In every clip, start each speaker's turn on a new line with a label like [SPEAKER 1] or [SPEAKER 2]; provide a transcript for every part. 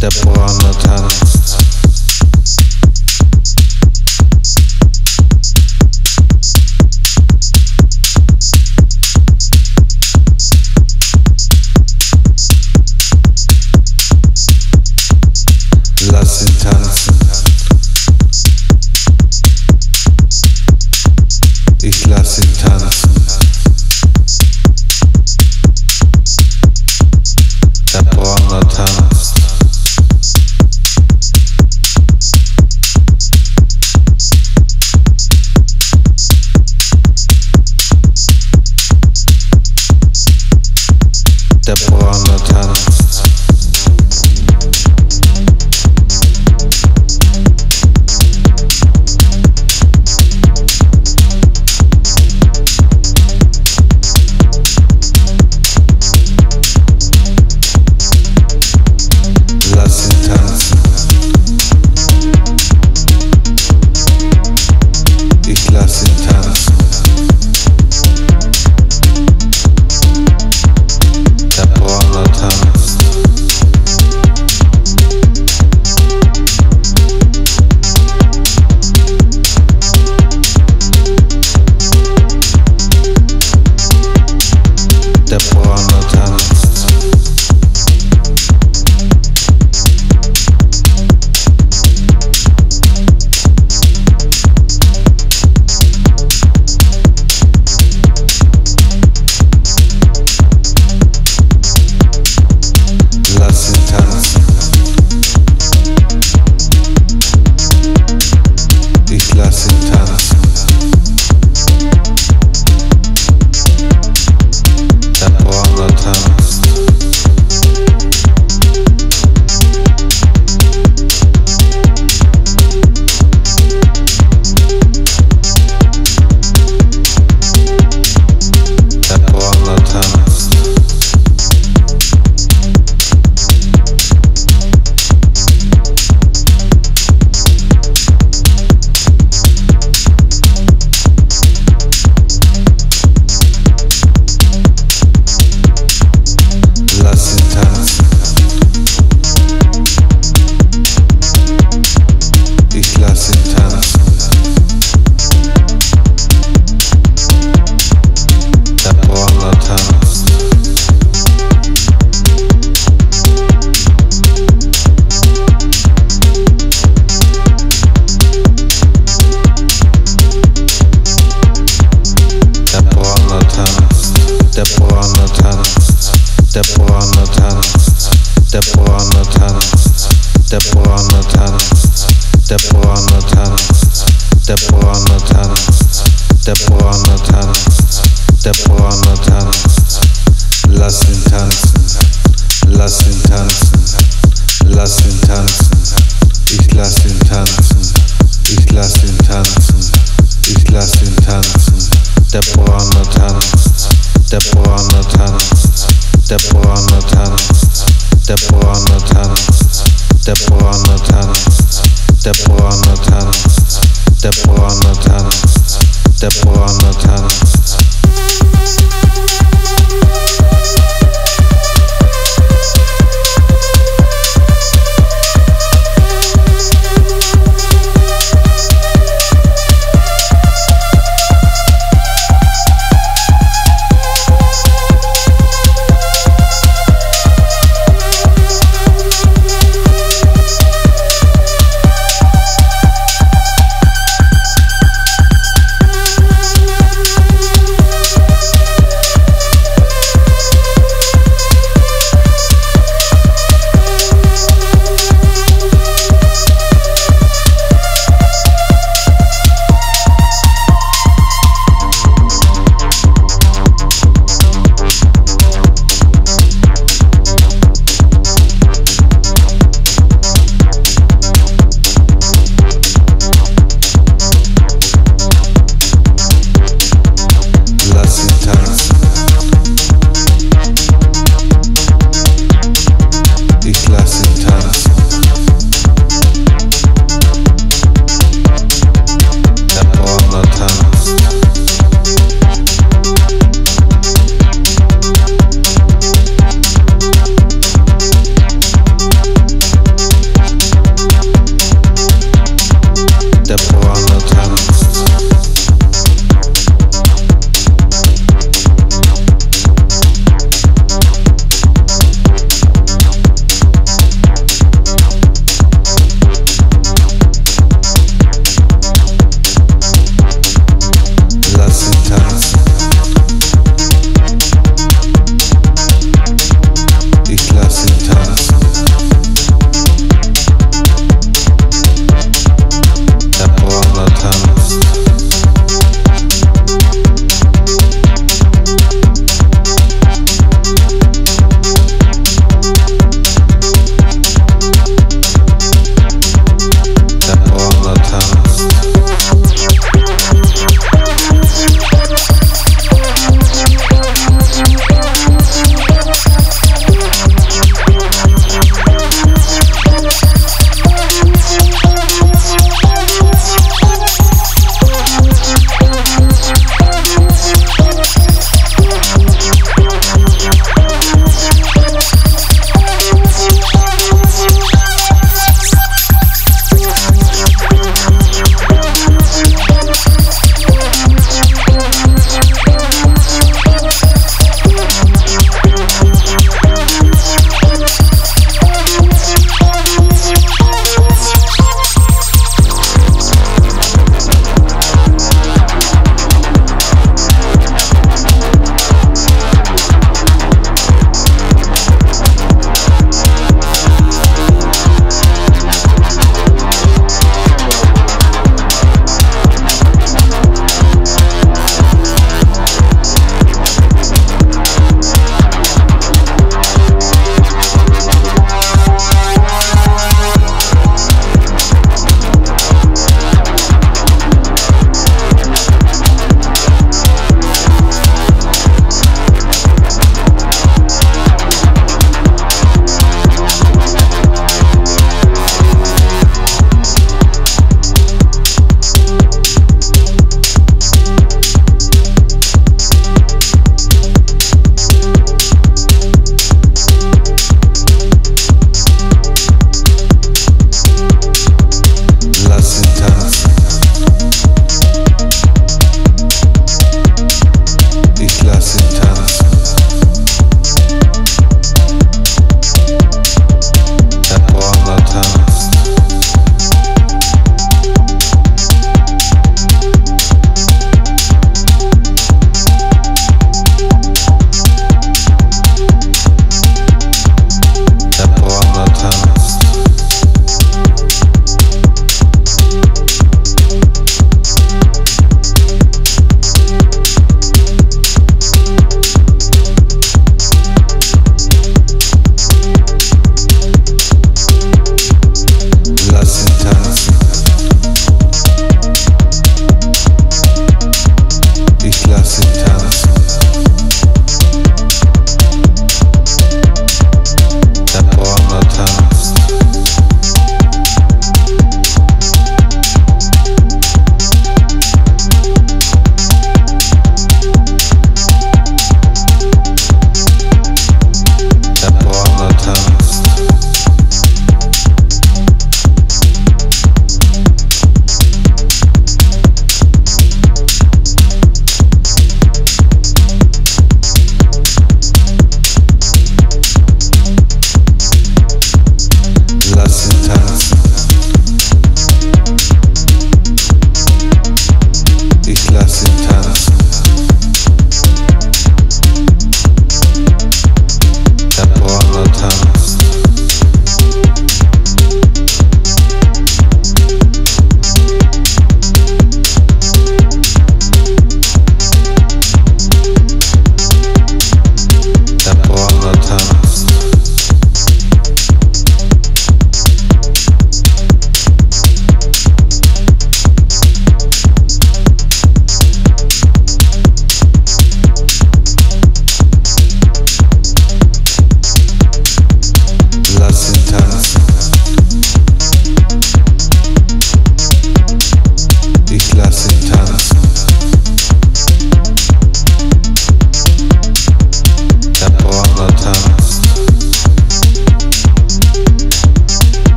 [SPEAKER 1] Der Porno tanzt. Lass ihn tanzen. Ich lass ihn tanzen. Der Porno tanzt. Der Porno tanzt. Lass ihn tanzen. Ich lass ihn tanzen. Der Porno tanzt. Der Porno tanzt. Lass ihn tanzen. Ich lass ihn tanzen. Der Porno tanzt. Der Porno tanzt. Lass ihn tanzen. Ich lass ihn tanzen. Der Porno tanzt. Der Porno tanzt. Der Porno tanzt. Der Porno tanzt. Der Porno tanzt. Der Porno tanzt. Der Porno tanzt. Der Porno tanzt. Der Porno tanzt. Der Porno tanzt. Lass ihn tanzen. Lass ihn tanzen. Lass ihn tanzen. Ich lass ihn tanzen. Ich lass ihn tanzen. Ich lass ihn tanzen. Der Porno tanzt. Der Porno tanzt. Der Porno tanzt. Der Porno tanzt. Der Porno tanzt. Der Porno tanzt. Der Porno tanzt. Der Porno tanzt.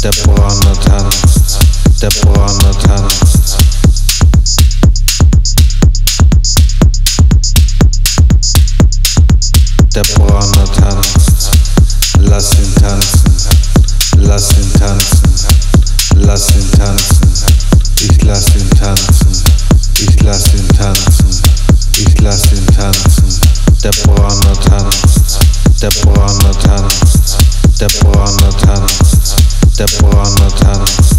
[SPEAKER 1] der Porno tanzt, der Porno tanzt. Der Porno tanzt, lass ihn tanzen, lass ihn tanzen, lass ihn tanzen, ich lass ihn tanzen, ich lass ihn tanzen, ich lass ihn tanzen. Der Porno tanzt, der Porno tanzt, der Porno tanzt, der Porno tanzt.